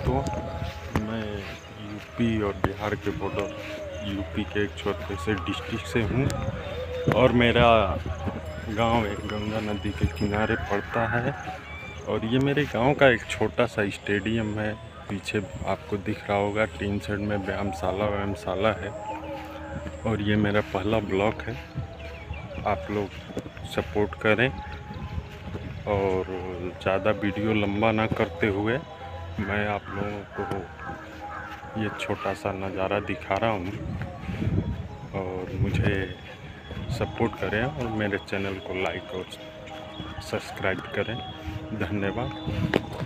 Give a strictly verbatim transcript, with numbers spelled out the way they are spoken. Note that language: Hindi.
दोस्तों, मैं यूपी और बिहार के बॉर्डर यूपी के एक छोटे से डिस्ट्रिक्ट से हूँ और मेरा गांव एक गंगा नदी के किनारे पड़ता है। और ये मेरे गांव का एक छोटा सा स्टेडियम है। पीछे आपको दिख रहा होगा टीन शेड में व्यायामशाला व्यायामशाला है। और ये मेरा पहला ब्लॉक है। आप लोग सपोर्ट करें और ज़्यादा वीडियो लंबा ना करते हुए मैं आप लोगों को ये छोटा सा नज़ारा दिखा रहा हूँ। और मुझे सपोर्ट करें और मेरे चैनल को लाइक और सब्सक्राइब करें। धन्यवाद।